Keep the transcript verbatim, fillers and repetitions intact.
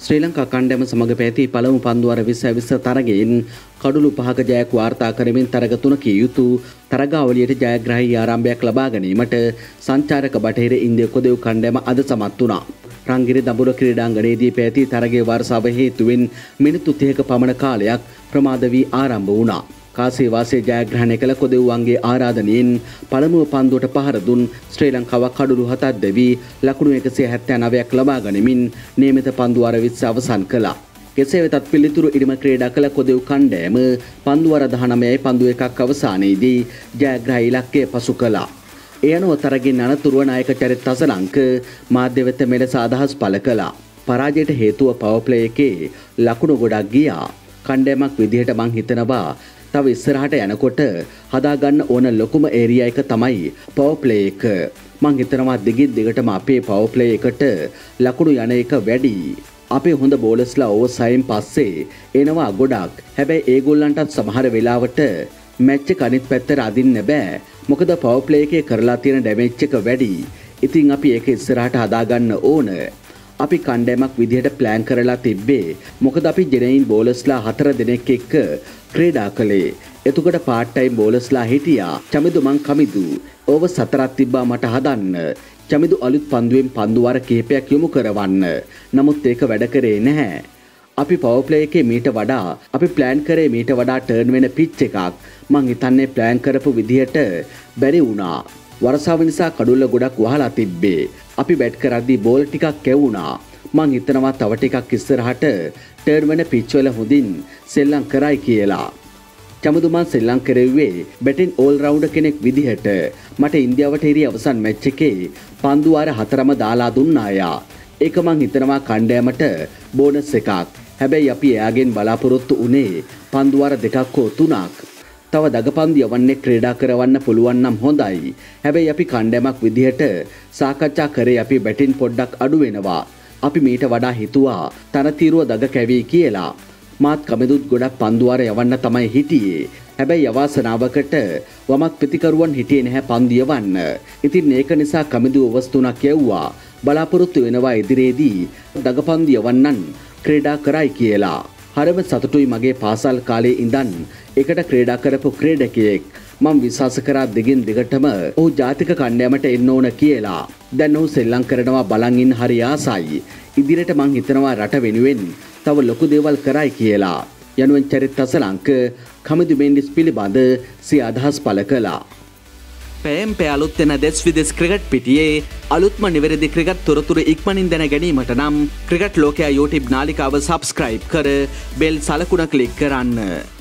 ශ්‍රී ලංකා කණ්ඩායම සමග පැවති පළමු පන්දුවර විස්ස විස්ස තරගයෙන් කඩුළු පහක ජයක් වාර්තා කරමින් තරග තුනකින් යුතු තරගාවලියට ජයග්‍රාහී ආරම්භයක් ලබා ගැනීමට සංචාරක බටහිර ඉන්දිය කොදෙව් කණ්ඩායම අද සමත් වුණා. රංගිරි දඹුල ක්‍රීඩාංගණයේදී පැවති තරගයේ වර්ෂාව හේතුවෙන් මිනිත්තු තිහක පමණ කාලයක් ප්‍රමාද වී ආරම්භ වුණා. කාසේ වාසේ ජයග්‍රහණය කළ කොදෙව්වන්ගේ ආරාධනයෙන් පළමුව පන්දුවට පහර දුන් ශ්‍රී ලංකාව කඩුළු හතක් දැවී ලකුණු එකසිය හැත්තෑ නවයක් ලබා ගනිමින් නියමිත පන්දුවර විස්ස අවසන් කළා. කෙසේ වෙතත් පිළිතුරු ඉරිම ක්‍රීඩා කළ කොදෙව් කණ්ඩායම පන්දුවර දහනවයයි පන්දු එකක් අවසානයේදී ජයග්‍රාහී ඉලක්කය පසු කළා. ඒ අනුව තරගින් අනතුරුව නායක චරිත අසලංක මාධ්‍ය වෙත මෙලෙස අදහස් පළ කළා. පරාජයට හේතුව පවර් ප්ලේ එකේ ලකුණු ගොඩක් ගියා. කණ්ඩායමක් විදිහට මං හිතනවා තව ඉස්සරහට යනකොට හදාගන්න ඕන ලොකුම ඒරියා එක තමයි පවර් ප්ලේ එක. මං හිතනවා දිගින් දිගටම අපේ පවර් ප්ලේ එකට ලකුණු යන එක වැඩි. අපේ හොඳ බෝලර්ස්ලා ඕවර්සයින් පස්සේ එනවා ගොඩක්. හැබැයි ඒගොල්ලන්ටත් සමහර වෙලාවට මැච් එක අනිත් පැත්තට අදින්න බෑ. මොකද පවර් ප්ලේ එකේ කරලා තියෙන ඩැමේජ් එක වැඩි. ඉතින් අපි ඒක ඉස්සරහට හදාගන්න ඕන. අපි කණ්ඩායමක් විදිහට ප්ලෑන් කරලා තිබ්බේ. මොකද අපි ජෙනයින් බෝලර්ස්ලා හතර දෙනෙක් එක්ක ක්‍රීඩා කළේ. එතකොට පාර්ට් ටයිම් බෝලර්ස්ලා හිටියා. චමිදු මං කමිදු. ඕවර් හතරක් තිබ්බා මට හදන්න. චමිදු අලුත් පන්දුවෙන් පන්දු වාර කිහිපයක් යොමු කරවන්න. නමුත් ඒක වැඩ කරේ නැහැ. අපි පවර් ප්ලේ එකේ මීට වඩා අපි ප්ලෑන් කරේ මීට වඩා ටර්න් වෙන පිච් එකක්. මං හිතන්නේ ප්ලෑන් කරපු විදිහට බැරි වුණා. වර්ෂාව නිසා කඩුල්ල ගොඩක් වහලා තිබ්බේ. අපි බැට් කරද්දී බෝල් ටිකක් කැවුණා. මං හිතනවා තව ටිකක් ඉස්සරහට ටර්න් වෙන පිච් වල හොඳින් සෙල්ලම් කරයි කියලා. චමුදු මං සෙල්ලම් කරෙව්වේ බැටින් ඕල් රවුන්ඩර් කෙනෙක් විදිහට. මට ඉන්දියාවට හිරි අවසන් මැච් එකේ පන්දු වාර හතරම දාලා දුන්නා යා. ඒක මං හිතනවා කණ්ඩායමට බෝනස් එකක්. හැබැයි අපි එයාගෙන් බලාපොරොත්තු උනේ පන්දු වාර දෙකක් හෝ තුනක්. තව දගපන්දු යවන්නේ ක්‍රීඩා කරවන්න පුළුවන් නම් හොඳයි. හැබැයි අපි කණ්ඩායමක් විදිහට සාකච්ඡා කරේ අපි බැටින් පොඩ්ඩක් අඩු වෙනවා. අපි මීට වඩා හිතුවා තනතිරුව දග කැවි කියලා. මාත් කමෙදුත් ගොඩක් පන්දු වාර යවන්න තමයි හිටියේ. හැබැයි අවාසනාවකට වමක් ප්‍රතිකරුවන් හිටියේ නැහැ පන්දු යවන්න. ඉතින් ඒක නිසා කමෙදු ඕවර්ස් තුනක් යවුවා. බලාපොරොත්තු වෙනවා ඉදිරියේදී දගපන්දු යවන්නන් ක්‍රීඩා කරයි කියලා. හරිම සතුටුයි මගේ පාසල් කාලේ ඉඳන් එකට ක්‍රීඩා කරපු ක්‍රීඩකයෙක්. මම විශ්වාස කරා දිගින් දිගටම ඔහු ජාතික කණ්ඩායමට එන්න ඕන කියලා. දැන් ඔහු සෙල්ලම් කරනවා බලන් ඉන්න හරි ආසයි. ඉදිරියට මං හිතනවා රට වෙනුවෙන් තව ලොකු දේවල් කරයි කියලා. යනුවෙන් චරිත අසලංක කමිදු මෙන්ඩිස් පිළිබඳ සිය අදහස් පළ කළා. පෑම් පෑ අලුත් වෙන දෙස් විදෙස් ක්‍රිකට් පිටියේ අලුත්ම නිවැරදි ක්‍රිකට් තොරතුරු ඉක්මනින් දැන ගැනීමට නම් ක්‍රිකට් ලෝකයා YouTube නාලිකාව සබ්ස්ක්‍රයිබ් කර බෙල් සලකුණ ක්ලික් කරන්න.